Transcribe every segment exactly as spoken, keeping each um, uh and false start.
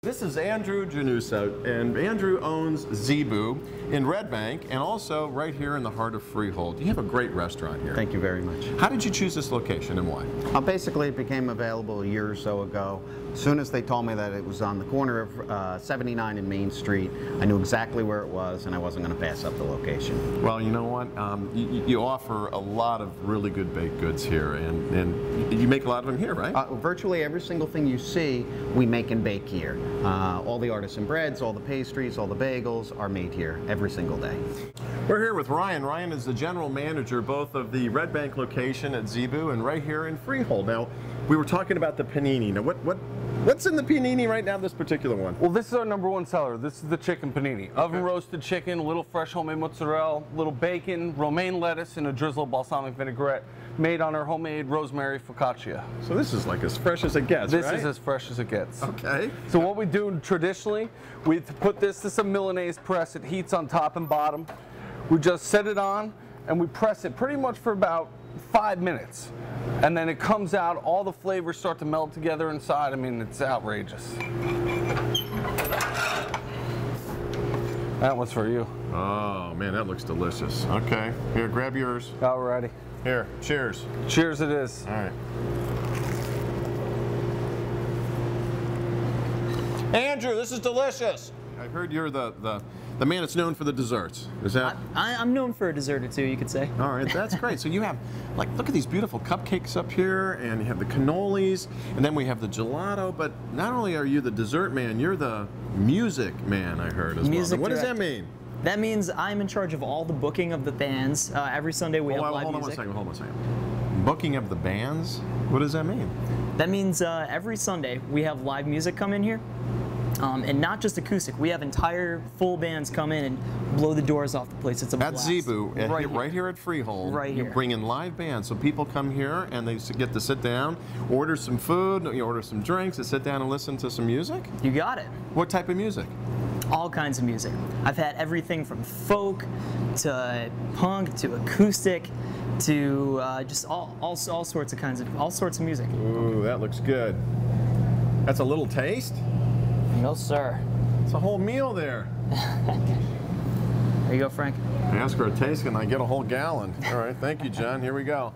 This is Andrew Janusa, and Andrew owns Zebu in Red Bank and also right here in the heart of Freehold. You have a great restaurant here. Thank you very much. How did you choose this location and why? Uh, basically, it became available a year or so ago. As soon as they told me that it was on the corner of uh, seventy-nine and Main Street, I knew exactly where it was, and I wasn't going to pass up the location. Well, you know what? Um, you, you offer a lot of really good baked goods here, and, and you make a lot of them here, right? Uh, virtually every single thing you see, we make and bake here. Uh, all the artisan breads, all the pastries, all the bagels are made here every single day. We're here with Ryan. Ryan is the general manager both of the Red Bank location at Zebu and right here in Freehold. Now, we were talking about the panini. Now, what, what, what's in the panini right now, this particular one? Well, this is our number one seller. This is the chicken panini. Okay. Oven roasted chicken, a little fresh homemade mozzarella, a little bacon, romaine lettuce, and a drizzle of balsamic vinaigrette made on our homemade rosemary focaccia. So this is like as fresh as it gets, This right? is as fresh as it gets. Okay. So what we do traditionally, we put this to some Milanese press. It heats on top and bottom. We just set it on and we press it pretty much for about five minutes. And then it comes out, all the flavors start to melt together inside. I mean, it's outrageous. That one's for you. Oh man, that looks delicious. Okay, here, grab yours. Alrighty. Here, cheers. Cheers it is. All right. Andrew, this is delicious. I heard you're the, the, the man that's known for the desserts. Is that? I, I'm known for a dessert or two, you could say. All right, that's great. So you have, like, look at these beautiful cupcakes up here, and you have the cannolis, and then we have the gelato, but not only are you the dessert man, you're the music man, I heard, as Music well. What does that director. mean? That means I'm in charge of all the booking of the bands. Uh, every Sunday we Oh, have well, live hold on music. one second, hold on one second. Booking of the bands? What does that mean? That means uh, every Sunday we have live music come in here. Um, and not just acoustic, we have entire full bands come in and blow the doors off the place. It's a At blast. Zebu, at right, here, here. right here at Freehold, Right you here. bring in live bands. So people come here and they get to sit down, order some food, you order some drinks, and sit down and listen to some music? You got it. What type of music? All kinds of music. I've had everything from folk to punk to acoustic to uh, just all, all all sorts of kinds of all sorts of music. Ooh, that looks good. That's a little taste? No sir. It's a whole meal there. There you go, Frank. I ask for a taste and I get a whole gallon. All right, thank you, John. Here we go.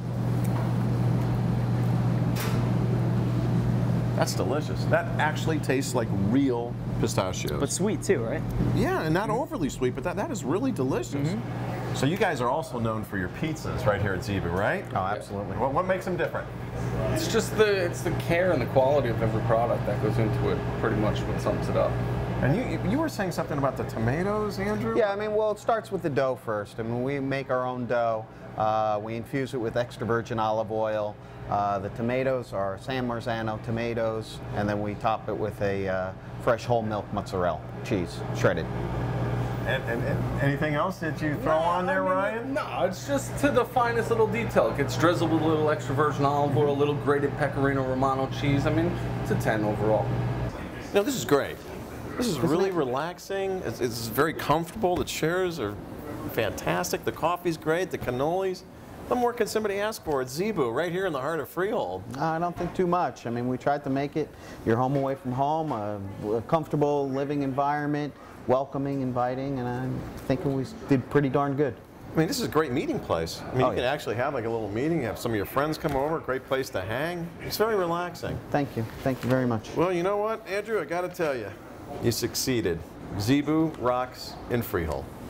That's delicious. That actually tastes like real pistachios. But sweet too, right? Yeah, and not overly sweet, but that, that is really delicious. Mm-hmm. So you guys are also known for your pizzas right here at Zebu, right? Oh, absolutely. What, what makes them different? It's just the it's the care and the quality of every product that goes into it. Pretty much what sums it up. And you you were saying something about the tomatoes, Andrew? Yeah, I mean, well, it starts with the dough first. I mean, we make our own dough. Uh, we infuse it with extra virgin olive oil. Uh, the tomatoes are San Marzano tomatoes, and then we top it with a uh, fresh whole milk mozzarella cheese, shredded. And, and, and anything else that you throw No, on there, I mean, Ryan? No, it's just to the finest little detail. It gets drizzled with a little extra virgin olive oil, a little grated pecorino romano cheese. I mean, it's a ten overall. No, this is great. This is really relaxing. It's, it's very comfortable. The chairs are fantastic. The coffee's great. The cannolis. What more can somebody ask for at Zebu, right here in the heart of Freehold? I don't think too much. I mean, we tried to make it your home away from home, a, a comfortable living environment, welcoming, inviting, and I'm thinking we did pretty darn good. I mean, this is a great meeting place. I mean, Oh, you can yeah. actually have like a little meeting, have some of your friends come over, great place to hang. It's very relaxing. Thank you. Thank you very much. Well, you know what, Andrew, I gotta tell you, you succeeded. Zebu rocks in Freehold.